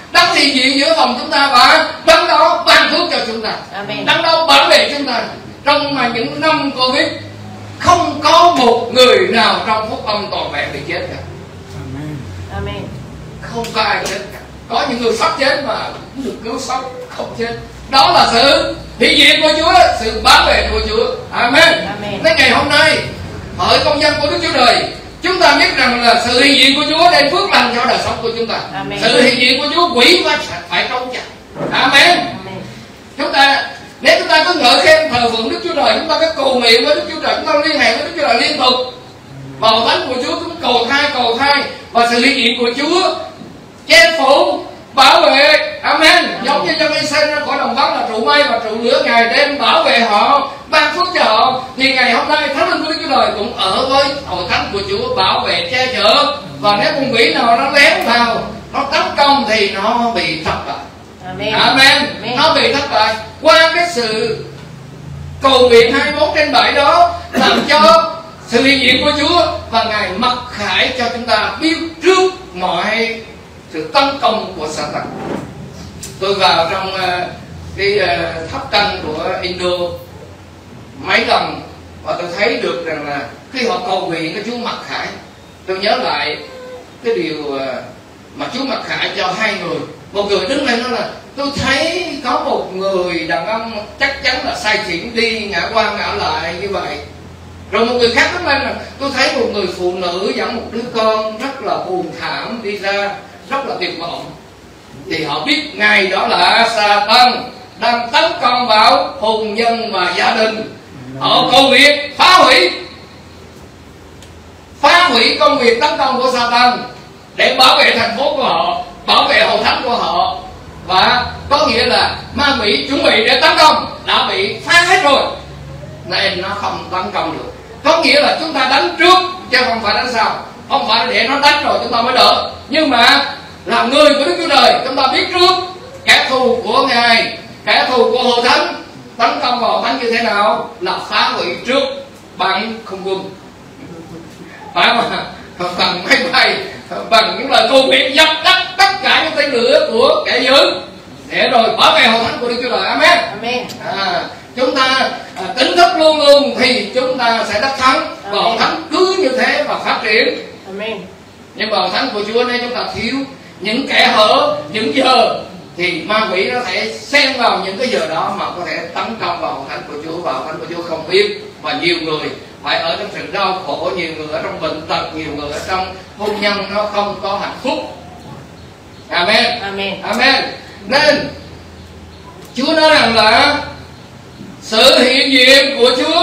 Đấng hiện diện giữa phòng chúng ta và đấng đó ban phước cho chúng ta. Amen. Đấng đó bảo vệ chúng ta. Trong mà những năm Covid không có một người nào trong phúc âm toàn vẹn bị chết cả. Amen. Không có ai chết cả. Có những người sắp chết mà được cứu sống không chết. Đó là sự hiện diện của Chúa, sự bảo vệ của Chúa. Amen. Amen. Đến ngày hôm nay, hỡi công dân của Đức Chúa Trời, chúng ta biết rằng là sự hiện diện của Chúa đem phước lành cho đời sống của chúng ta. Amen. Sự hiện diện của Chúa quỷ và phải trốn chạy. Amen. Amen. Chúng ta nếu chúng ta cứ ngợi khen thờ phượng Đức Chúa Trời, chúng ta cứ cầu nguyện với Đức Chúa Trời, chúng ta liên hệ với Đức Chúa Trời liên tục, bầu thánh của Chúa cũng cầu thai cầu thai, và sự hiện diện của Chúa che phủ bảo vệ. Amen. Giống như dân Israel ra khỏi đồng vắng là trụ mây và trụ lửa ngày đêm bảo vệ họ, ban phước cho họ, thì ngày hôm nay Thánh Linh của Đức Chúa Trời cũng ở với hội thánh của Chúa bảo vệ che chở. Và nếu con quỷ nào nó lén vào, nó tấn công thì nó bị thất bại. Amen. Amen. Amen. Nó bị thất bại qua cái sự cầu nguyện hai mươi bốn trên bảy đó, làm cho sự hiện diện của Chúa và Ngài mặc khải cho chúng ta biết trước mọi sự tấn công của Satan. Tôi vào trong uh, cái uh, tháp canh của Indo mấy lần và tôi thấy được rằng là khi họ cầu nguyện cái Chúa mặc khải, tôi nhớ lại cái điều uh, mà Chúa mặc khải cho hai người. Một người đứng lên nói là tôi thấy có một người đàn ông chắc chắn là say xỉn đi ngã qua ngã lại như vậy. Rồi một người khác đứng lên là tôi thấy một người phụ nữ dẫn một đứa con rất là buồn thảm đi ra, rất là tuyệt vọng. Thì họ biết ngay đó là Satan đang tấn công vào hôn nhân và gia đình. Họ cầu nguyện phá hủy phá hủy công việc tấn công của Satan để bảo vệ thành phố của họ, bảo vệ hội thánh của họ. Và có nghĩa là ma quỷ chuẩn bị để tấn công đã bị phá hết rồi, nên nó không tấn công được. Có nghĩa là chúng ta đánh trước chứ không phải đánh sau. Không phải để nó đánh rồi chúng ta mới đỡ, nhưng mà làm người của Đức Chúa Trời chúng ta biết trước kẻ thù của Ngài, kẻ thù của hội thánh tấn công vào hội thánh như thế nào là phá hủy trước bằng không quân, phải mà bằng máy bay, bằng những lời cầu nguyện dập tắt tất cả những tên lửa của kẻ dữ để rồi bảo vệ hội thánh của Đức Chúa Trời. Amen. Amen. À, chúng ta à, tỉnh thức luôn luôn thì chúng ta sẽ đắc thắng, và hội thánh cứ như thế và phát triển. Amen. Nhưng mà hội thánh của Chúa nếu chúng ta thiếu những kẻ hở, những giờ thì ma quỷ nó thể xen vào những cái giờ đó mà có thể tấn công vào hội thánh của Chúa, và hội thánh của Chúa không biết, và nhiều người phải ở trong sự đau khổ, nhiều người ở trong bệnh tật, nhiều người ở trong hôn nhân nó không có hạnh phúc. Amen. Amen. Amen. Nên Chúa nói rằng là sự hiện diện của Chúa,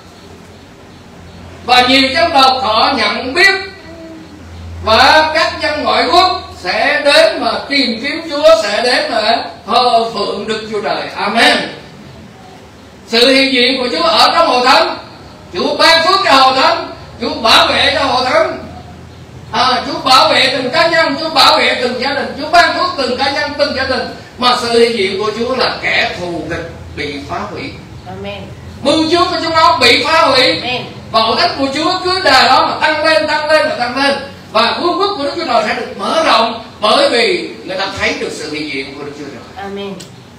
và nhiều dân tộc họ nhận biết, và các dân ngoại quốc sẽ đến mà tìm kiếm Chúa, sẽ đến mà thờ phượng Đức Chúa Trời. Amen. Sự hiện diện của Chúa ở trong hội thánh, Chúa ban phước cho hội thánh, Chúa bảo vệ cho hội thánh. À, Chúa bảo vệ từng cá nhân, Chúa bảo vệ từng gia đình, Chúa ban phước từng cá nhân, từng gia đình. Mà sự hiện diện của Chúa là kẻ thù địch bị phá hủy. Amen. Mưu chúa của chúng nó bị phá hủy. Amen. Và hội thánh của Chúa cứ đà đó mà tăng lên, tăng lên và tăng lên. Và vương quốc của Đức Chúa Trời sẽ được mở rộng, bởi vì người ta thấy được sự hiện diện của Đức Chúa Trời. Amen.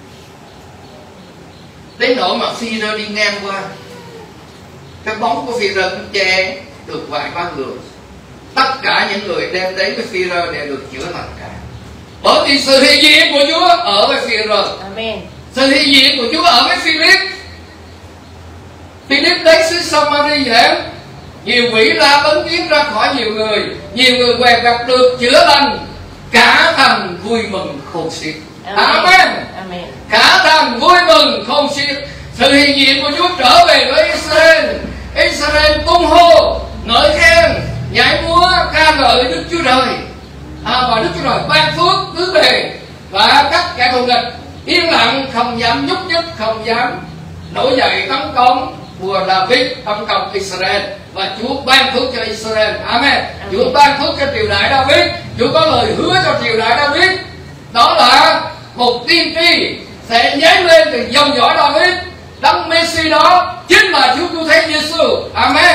Đến nỗi mà Phi-rơ đi ngang qua, cái bóng của Phi-rơ cũng che được vài ba người. Tất cả những người đem đến với Phi-rơ đều được chữa lành cả, bởi vì sự hiện diện của Chúa ở với Phi-rơ. Amen. Sự hiện diện của Chúa ở với Philip. Philip đến xứ Samaria, nhiều quỷ la bấn tiếng ra khỏi nhiều người, nhiều người quẹt gặp được chữa lành, cả thành vui mừng khôn xiết. Amen. Amen. Cả thành vui mừng khôn xiết. Sự hiện diện của Chúa trở về với Israel. Israel tung hô, ngợi khen, nhảy múa ca ngợi Đức Chúa Trời. À, và Đức Chúa Trời ban phước cứ về, và các kẻ thù địch yên lặng, không dám nhúc nhích, không dám nổi dậy tấn công vua David, tấn công Israel. Và Chúa ban phước cho Israel. Amen. Amen. Chúa ban phước cho triều đại David. Chúa có lời hứa cho triều đại David, đó là một tiên tri sẽ nhảy lên từ dòng dõi David. Đấng Messi đó chính là Chúa Cứu Thế Giêsu. Amen.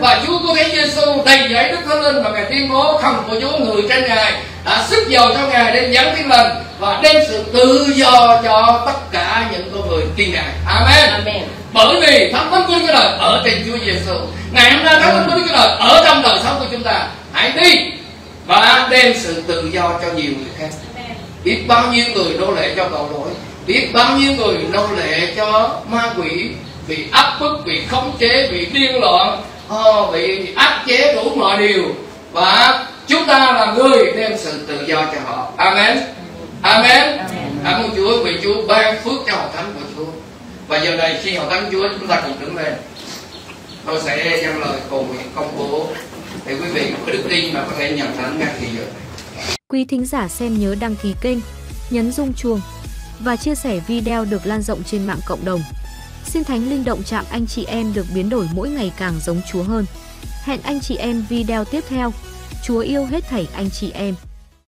Và Chúa có thấy Giêsu đầy dẫy Đức Thánh Linh, và Ngài tuyên bố thần của Chúa người trên Ngài đã sức dầu cho Ngài để dẫn tin lành và đem sự tự do cho tất cả những con người tin Ngài. Amen. Amen. Bởi vì Thánh Linh của Đức Chúa Trời ở trên Chúa Giêsu. Ngày hôm nay Thánh Linh của Đức Chúa Trời ở trong đời sống của chúng ta. Hãy đi và đem sự tự do cho nhiều người khác. Biết bao nhiêu người nô lệ cho tội lỗi, biết bao nhiêu người nô lệ cho ma quỷ, bị áp bức, bị khống chế, bị điên loạn, bị áp chế đủ mọi điều, và chúng ta là người đem sự tự do cho họ. Amen. Amen. Cảm ơn Chúa vì Chúa ban phước cho hội thánh của Chúa. Và giờ này khi hội thánh Chúa chúng ta cùng đứng lên, tôi sẽ dâng lời cầu nguyện công bố để quý vị có đức tin mà có thể nhận thánh ngay khi giờ. Quý thính giả xem nhớ đăng ký kênh, nhấn rung chuông và chia sẻ video được lan rộng trên mạng cộng đồng. Xin Thánh Linh động chạm anh chị em được biến đổi mỗi ngày càng giống Chúa hơn. Hẹn anh chị em video tiếp theo. Chúa yêu hết thảy anh chị em.